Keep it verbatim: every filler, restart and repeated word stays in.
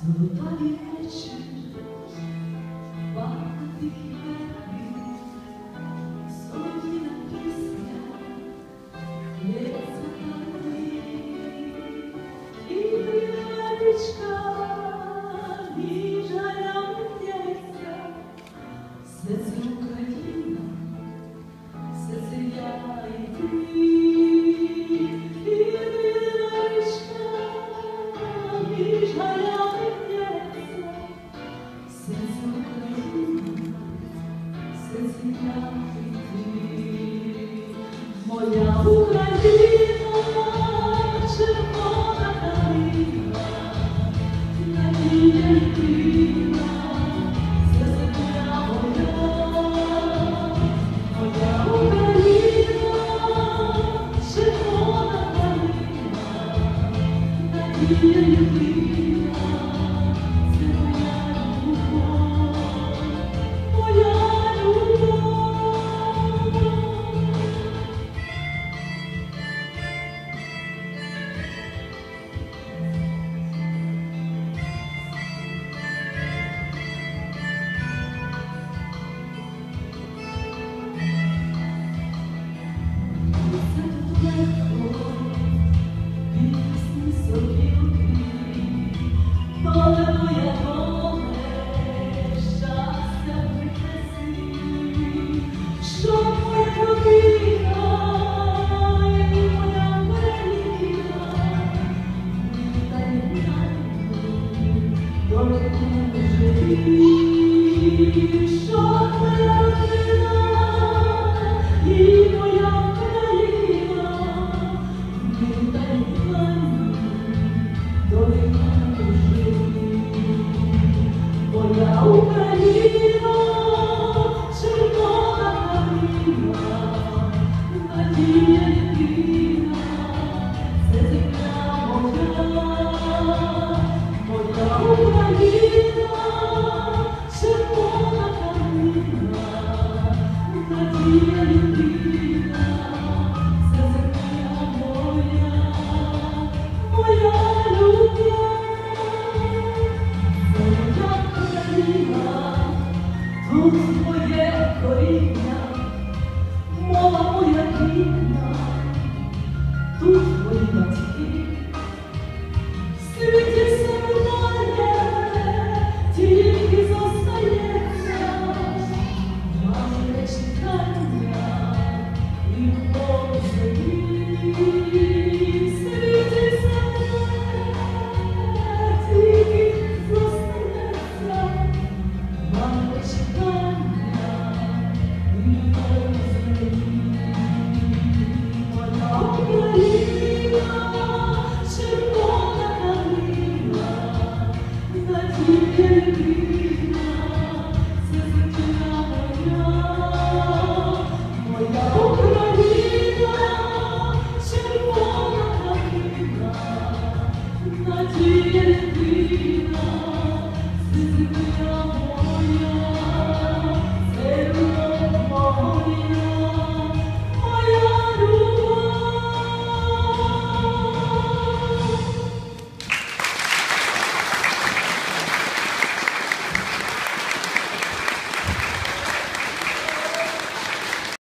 Золотаві вечір, багато тихі верби, солов'їна пісня, лється калини, і річка між галями п'ється, все це Україна, все це я і ти, і річка між галями п'ється, все це Україна, все це я і ти, моя Україна, червона калина, надія єдина, це земля моя, моя Україна, червона калина, надія єдина, це моя любов, моя любов. Моя Україна, червона калина, надія єдина, це земля моя, моя Україна, червона калина, надія єдина, це земля моя, моя любов. Тут моє коріння, мова моя рідна, тут мої батьки, в світі все минає, тільки зостається наше чекання і любов землі. В світі все минає, тільки зостається наше чекання і любов землі. Моя Україна, червона калина, надія єдина, це земля моя, моя Україна, червона калина, надія єдина, це земля